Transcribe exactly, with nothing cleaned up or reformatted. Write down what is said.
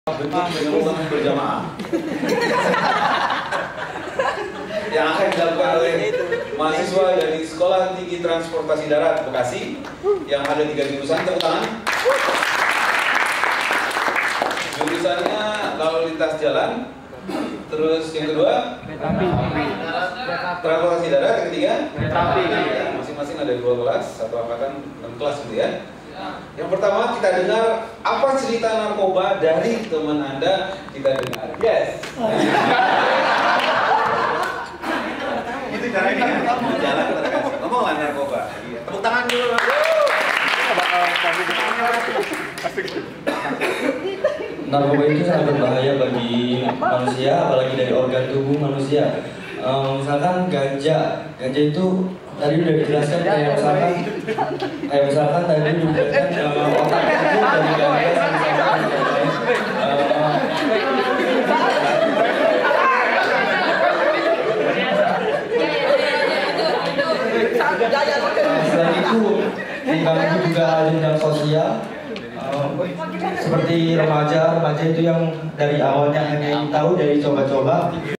bentuk penyelundupan berjamaah yang akan dilakukan oleh mahasiswa dari Sekolah Tinggi Transportasi Darat Bekasi yang ada tiga jurusan. Tepuk tangan. Jurusannya lalu lintas jalan, terus yang kedua transportasi darat, yang ketiga masing-masing ada dua kelas, satu angkatan enam kelas gitu ya. Yang pertama kita dengar apa cerita narkoba dari teman Anda, kita dengar. Yes. Itu caranya kan? Jalan kita kasih. Ngomonglah narkoba. Tepuk tangan dulu. Narkoba itu sangat berbahaya bagi manusia, apalagi dari organ tubuh manusia. Um, misalkan ganja, ganja itu tadi udah dijelaskan kayak misalkan, kayak misalkan tadi udah dijelaskan uh, otak itu dari ganja, misalkan uh, selain itu, di kami juga ada jenjang sosial. Seperti remaja, remaja itu yang dari awalnya hanya ingin tahu dari coba-coba